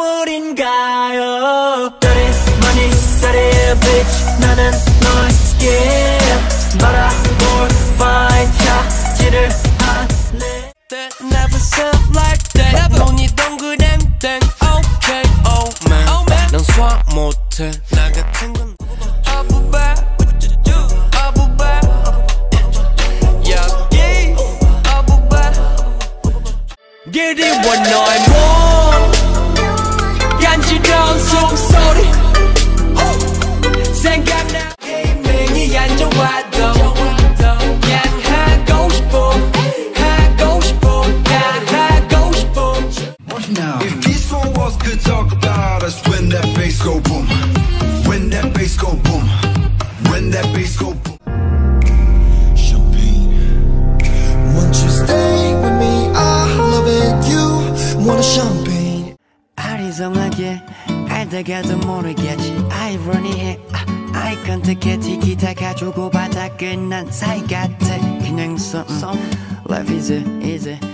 선물인가요? Dirty money, dirty bitch 나는 너에게 말아볼 fine 차지를 할래 That never felt like that 돈이 동그랑땡 Okay, oh man 넌 수학 못해 나 같은 건 아부바 아부바 여기 아부바 길이 원너의 몸 간지러운 숨소리 생각나 게임이 안 좋아도 그냥 하고 싶어 하고 싶어 다 하고 싶어 If peaceful walls could talk about us, when that bass go boom, when that bass go boom, when that bass go boom. Champagne. Won't you stay with me? I love it. You want a champagne? 아리송하게 알다가도 모르겠지 아이러니해 아이 컨택해 티키타카 주고받아 끝난 사이 같아 그냥 썸 Life is easy